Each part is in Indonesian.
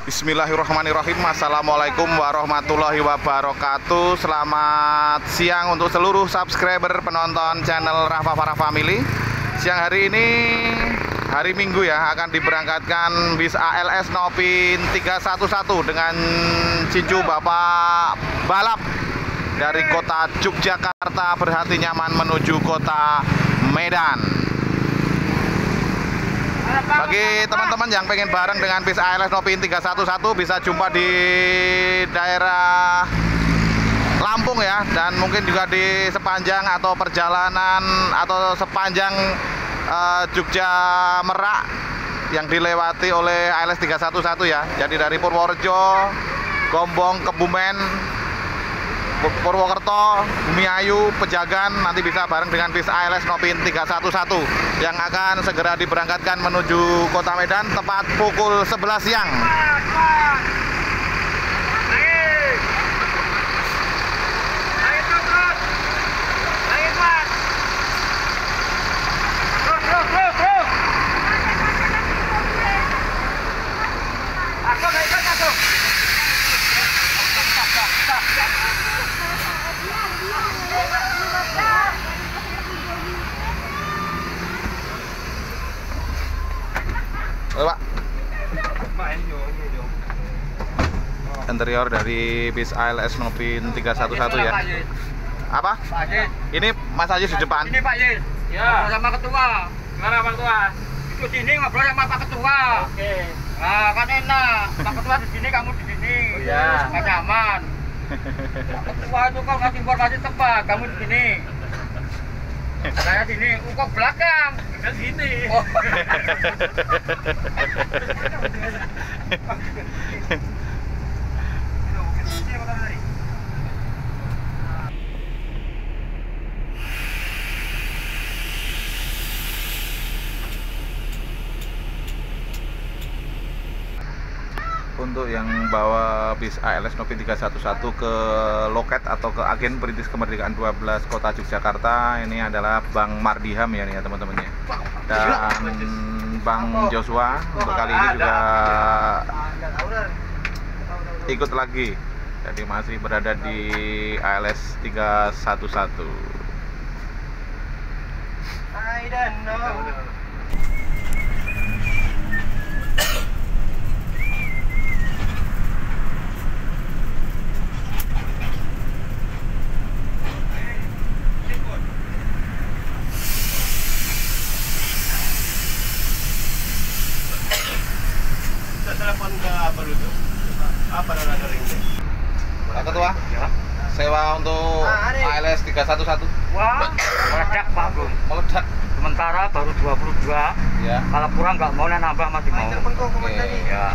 Bismillahirrahmanirrahim. Assalamualaikum warahmatullahi wabarakatuh. Selamat siang untuk seluruh subscriber penonton channel Rafa Farah Family. Siang hari ini hari Minggu ya, akan diberangkatkan bis ALS Nopin 311 dengan cincu Bapak balap dari kota Yogyakarta berhati nyaman menuju kota Medan. Bagi teman-teman yang pengen bareng dengan bis ALS Nopin 311 bisa jumpa di daerah Lampung ya, dan mungkin juga di sepanjang atau perjalanan atau sepanjang Jogja Merak yang dilewati oleh ALS 311 ya. Jadi dari Purworejo, Gombong, Kebumen, Purwokerto, Bumiayu, Pejagan, nanti bisa bareng dengan bis ALS Nopin 311 yang akan segera diberangkatkan menuju kota Medan tepat pukul 11 siang. Pak, interior dari bis ALS Nopin 311 ya. Apa? Ini Mas Ajis di depan. Ini Pak Yis. Ya. Sama ketua. Gimana Pak Ketua? Itu sini ngobrol sama Pak Ketua. Oke. Nah, kan enak. Pak Ketua di sini, kamu di sini. Iya. Kan nyaman. Pak Ketua itu kalau ngasih informasi tepat, kamu di sini. Saya sini, kok belakang? Ke sini. Oh. Untuk yang bawa bis ALS Nopin 311 ke loket atau ke agen Perintis Kemerdekaan 12 Kota Yogyakarta, ini adalah Bang Mardiham ya nih ya teman-teman ya. Dan Bang Joshua untuk kali ini juga ikut lagi. Jadi masih berada di ALS 311. I don't know. Telepon ke apa dulu? Apa ada ringnya? Pak Ketua, Ya. sewa untuk ALS 311. Wah, meledak Pak Bro. Meledak. Sementara baru 22. Ya. Kalau kurang nggak mau, nambah masih mau. Oke. Ya.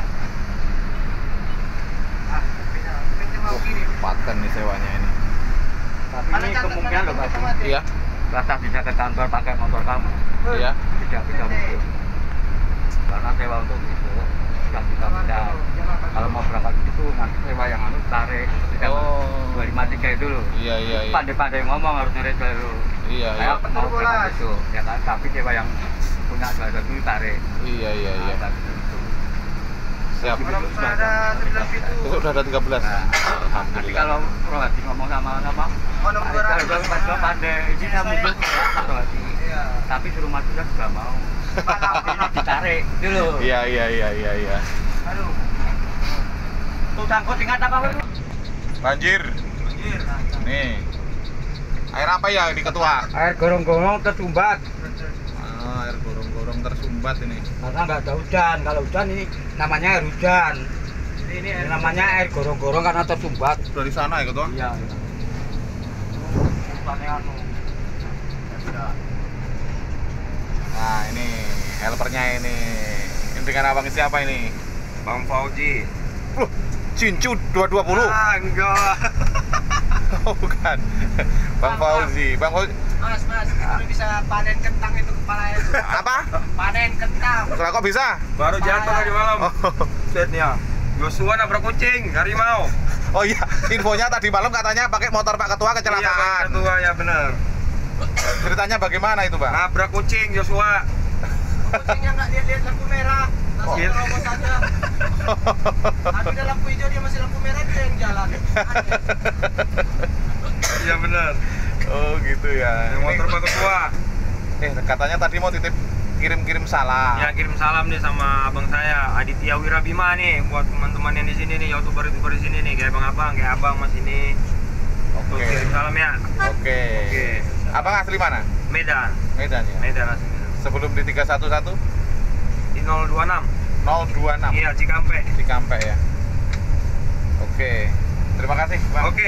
Paten nih sewanya ini. Tapi ini kemungkinan loh Pak Bro. Iya. Rasa bisa ke kantor pakai motor kamu. Iya. Tidak bisa mungkin. Karena sewa untuk itu sudah bisa. Kalau mau berangkat itu nanti sewa yang tarik. Oh. 253 itu loh. Iya. Pandai-pandai ngomong harus nyari dulu. Iya. Saya mau berangkat itu, ya kan? Tapi sewa yang punya jual dulu tarik. Iya. Nah, gitu. Siap. Besok udah ada 13. Nah, nanti Alhamdulillah. kalau Rohadi ngomong sama kalau pandai ini saya mungkin ya, tapi suruh maju saya juga mau. Ini ditarik dulu. Iya. Aduh. Tuh sangkut ingat apa Pak? Banjir. Nih. Air apa ya ini Ketua? Air gorong-gorong tersumbat. Air gorong-gorong tersumbat ini. Karena nggak ada hujan. Kalau hujan ini namanya air hujan. Ini namanya air gorong-gorong karena tersumbat. Dari sana ya Ketua? Iya. Nah ini helpernya ini. Ini dengan abang siapa ini? Bang Fauji. Cincu 220. Enggak. Oh bukan. Bang Fauzi. Bang Fauzi. Mas, udah bisa panen kentang itu kepalanya. Apa? Panen kentang. Lah kok bisa? Baru jatuh tadi malam. Oh. Setnya. Joshua nabrak kucing, harimau. Oh iya, infonya tadi malam katanya pakai motor Pak Ketua Iya, kecelakaan. Pak Ketua ya benar. Ceritanya bagaimana itu, Pak? Nabrak kucing Joshua. Kucingnya nggak lihat lampu merah. Masih terobos aja. Tapi dalam lampu hijau dia masih lampu merah dia yang jalan. Iya benar. Oh gitu ya. Yang motor Pak Ketua. Katanya tadi mau titip kirim salam. Ya kirim salam nih sama abang saya Aditya Wirabima nih buat teman-teman yang di sini nih, youtuber di sini nih, kayak abang-abang, kayak abang mas ini. Oke. Kirim salam ya. Oke. Abang asli mana? Medan. Medan ya. Medan asli. Sebelum di 311 Di 026. 026. Iya Cikampek. Cikampek ya. Oke. Terima kasih, Bang. Oke.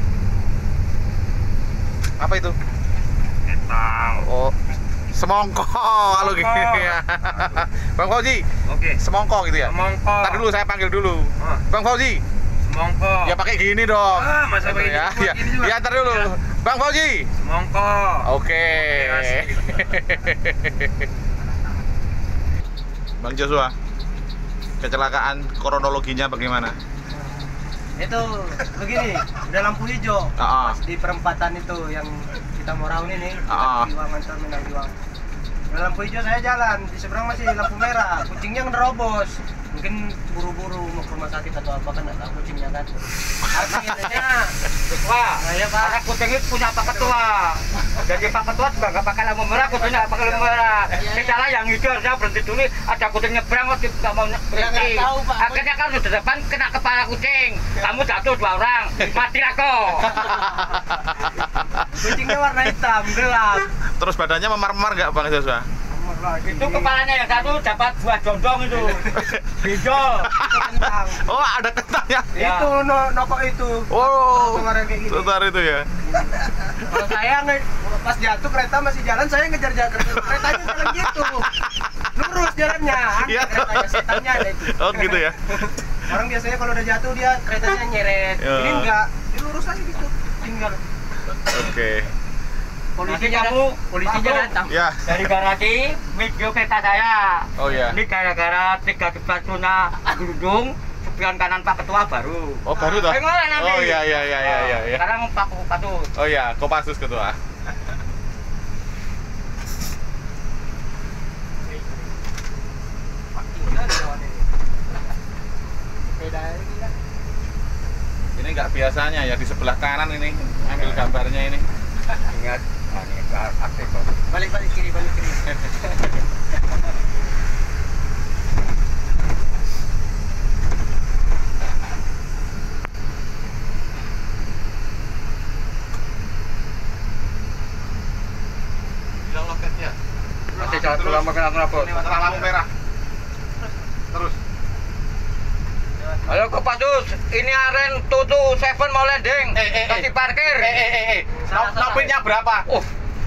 Apa itu? Etang. Oh, semongko kalau gitu ya. Bang Fauzi. Oke. Semongko gitu ya. Semongko. Ntar dulu saya panggil dulu. Bang Fauzi. Semongko. Ya pakai gini dong. Masa pakai ya, gini, ya. gini juga. Ya ntar dulu. Ya. Bang Fauzi. Semongko. Oke. Bang Joshua, kecelakaan kronologinya bagaimana? Itu begini, udah lampu hijau. Ah. Pas di perempatan itu yang kita mau raun ini, Ah. Giwangan Terminal Giwang. Udah lampu hijau saya jalan, di seberang masih lampu merah. Kucingnya nerobos. Mungkin buru-buru mau ke rumah sakit atau apa kan nggak tahu kucingnya kan. Akhirnya ketua, ya Pak. Karena kucing itu punya Pak Ketua. Jadi Pak Ketua juga nggak pakai lampu merah, kucingnya nggak pakai lampu merah. Salah yang hijau harusnya berhenti dulu. Ada kucing nyebrang waktu nggak mau berhenti. Akhirnya kan di depan kena kepala kucing. Kamu jatuh 2 orang, mati aku. Kucingnya warna hitam, gelap. Terus badannya memar-memar nggak Bang Joshua? Itu kepalanya yang satu dapat 2 jondong itu. Hijau. Oh, ada kentangnya. Itu nokok itu. Oh, Kemarin kayak gitu. sebentar itu ya. Kalau saya pas jatuh kereta masih jalan, saya ngejar keretanya jalan gitu. Lurus jalannya. Iya. Keretanya setannya ada itu. Oh, gitu ya. Orang biasanya kalau udah jatuh dia keretanya nyeret. Ya. Ini enggak, dia lurus aja gitu. Tinggal. Oke. Polisinya datang. Ya. Dari garasi video kereta saya. Oh ya. Ini gara-gara 3 zona gerudung, sepion kanan Pak Ketua baru. Oh, baru toh? Oh iya. Sekarang Pak Patut. Oh iya, Kopassus Ketua. Ini nggak biasanya ya di sebelah kanan ini ambil gambarnya ini. Ingat, ini aktif kok. Balik kiri. Bilang loketnya. Masih jalan pulang makan apa? Setelah lampu merah. Terus. Halo Kopassus, ini aren Tutu 7 mau landing. Kasih parkir. Nomornya berapa? Oh,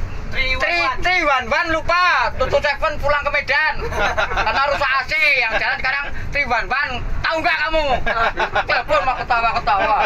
311 lupa. Tutu 7 pulang ke Medan. Karena rusak AC yang jalan sekarang 311. Tahu nggak kamu? Telepon mau ketawa-ketawa.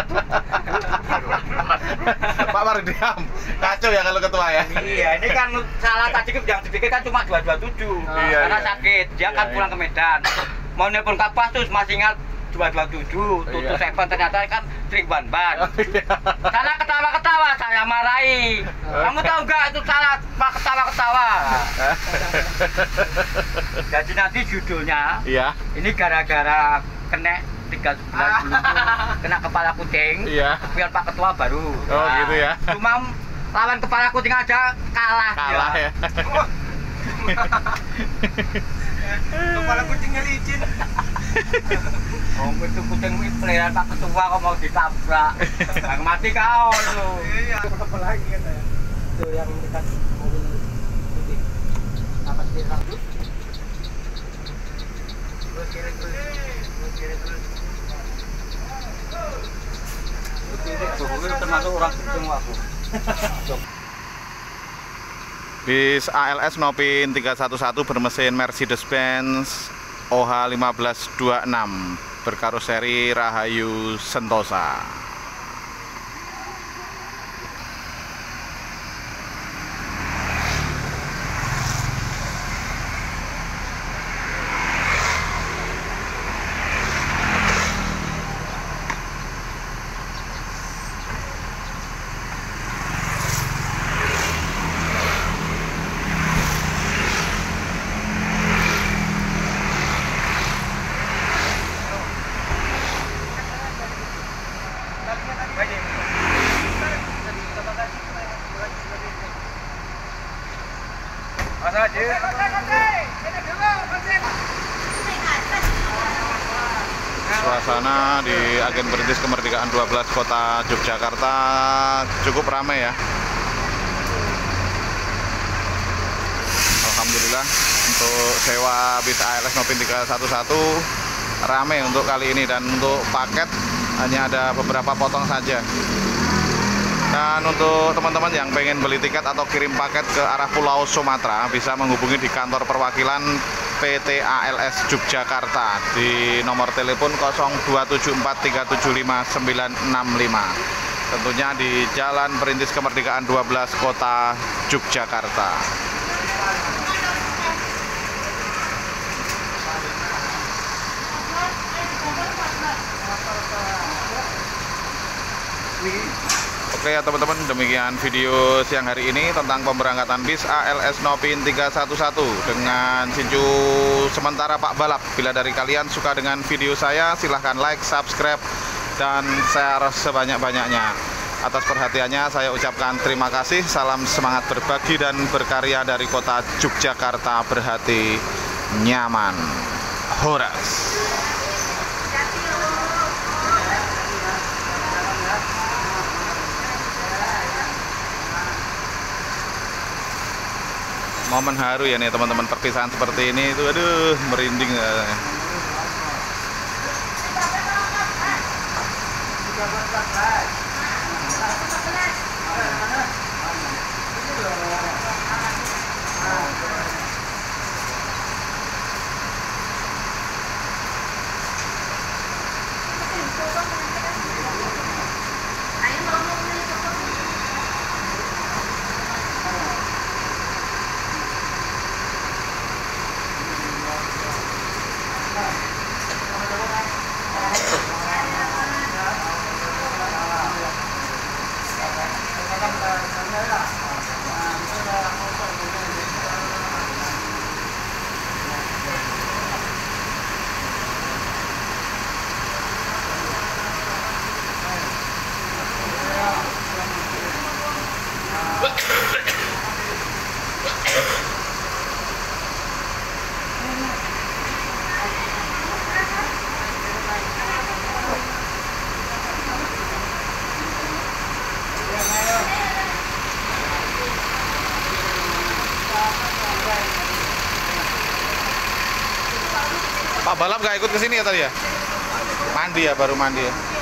Pak Mardiam, kacau ya kalau ketua ya. Iya, ini kan salah tadi yang dipikir kan cuma 227. Iya, Karena iya. sakit, dia kan Iya, pulang ke Medan. Mau nelpon Kopassus masih ingat 227, Tutu Iya. 7 ternyata kan 311. Oh, iya. Karena ketawa-ketawa saya marahi. Kamu tahu nggak itu salah Pak ketawa-ketawa. Jadi nanti judulnya Iya. ini gara-gara kena 311 dulu kena kepala kucing. Iya. Biar Pak Ketua baru. Oh, gitu ya. Cuma lawan kepala kucing aja kalah. Kalah dia. ya. Kepala kucingnya licin. Oh, itu kucing peliharaan Pak Ketua kok mau ditabrak. Yang mati kau itu. Iya. Apa lagi kan ya? Itu yang dekat mobil putih. Apa sih itu? Terus kiri terus. Itu termasuk orang kucing aku. Bis ALS Nopin 311 bermesin Mercedes-Benz OH 1526 berkaroseri Rahayu Sentosa. Suasana di agen perintis kemerdekaan 12 Kota Yogyakarta cukup ramai ya. Alhamdulillah untuk sewa bis ALS Nopin 311 ramai untuk kali ini, dan untuk paket hanya ada beberapa potong saja. Dan untuk teman-teman yang pengen beli tiket atau kirim paket ke arah Pulau Sumatera bisa menghubungi di kantor perwakilan PT ALS Yogyakarta di nomor telepon 0274375 965. Tentunya di Jalan Perintis Kemerdekaan 12 Kota Yogyakarta. Oke ya teman-teman, demikian video siang hari ini tentang pemberangkatan bis ALS Nopin 311 dengan sinju sementara Pak Balap. Bila dari kalian suka dengan video saya, silahkan like, subscribe, dan share sebanyak-banyaknya. Atas perhatiannya saya ucapkan terima kasih. Salam semangat berbagi dan berkarya dari kota Yogyakarta berhati nyaman. Horas. Momen haru ya nih teman-teman, perpisahan seperti ini itu aduh merinding. Pak Balap nggak ikut ke sini ya tadi ya? Mandi ya, baru mandi ya.